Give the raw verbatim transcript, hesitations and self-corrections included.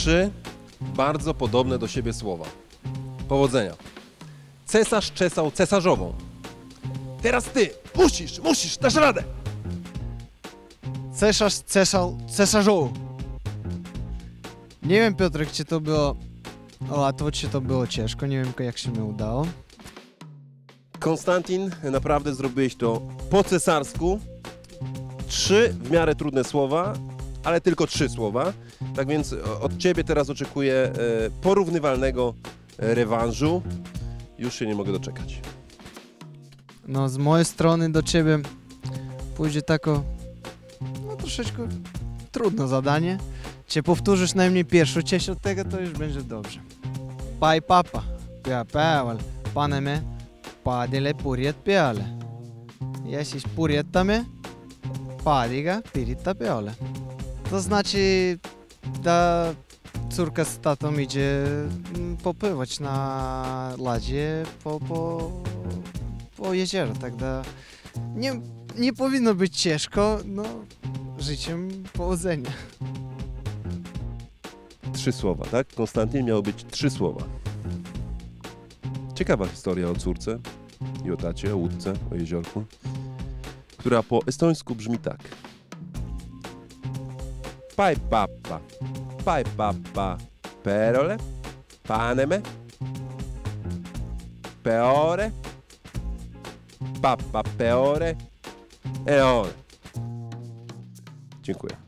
trzy bardzo podobne do siebie słowa. Powodzenia. Cesarz czesał cesarzową. Teraz ty! Musisz, musisz, dasz radę! Cesarz cesał cesarzową. Nie wiem, Piotrek, czy to było łatwo, czy to było ciężko. Nie wiem, jak się mi udało. Konstantin, naprawdę zrobiłeś to po cesarsku. Trzy w miarę trudne słowa, ale tylko trzy słowa. Tak więc od ciebie teraz oczekuję e, porównywalnego rewanżu. Już się nie mogę doczekać. No, z mojej strony do ciebie pójdzie tako, no troszeczkę trudne zadanie. Czy powtórzysz najmniej pierwszą część od tego, to już będzie dobrze. Pai papa, pea peaval, paneme paadile purjet peale. Ja siis purjetame paadiga pirita peale. To znaczy, ta córka z tatą idzie popływać na ladzie po, po, po jezioro, tak da nie, nie powinno być ciężko, no życzę powodzenia. Trzy słowa, tak? Konstantin miało być trzy słowa. Ciekawa historia o córce i o tacie, o łódce, o jeziorku, która po estońsku brzmi tak. Pai papa, pai papa, perole, paneme, peore, papa peore, eore. Dziękuję.